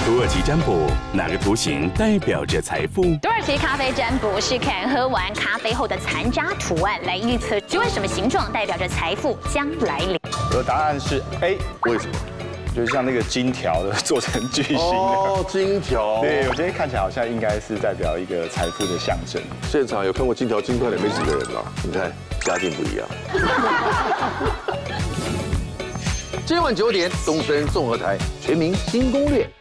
土耳其占卜哪个图形代表着财富？ 土耳其咖啡占卜是看喝完咖啡后的残渣图案来预测，请问什么形状代表着财富将来临？ 我的答案是 A， 为什么？ 就是像那个金条的做成巨星的。 哦，金条。 对，我觉得看起来好像应该是代表一个财富的象征。 现场有看过金条金块的没几个人了，你看家境不一样。今晚9点，东森综合台《全民新攻略》。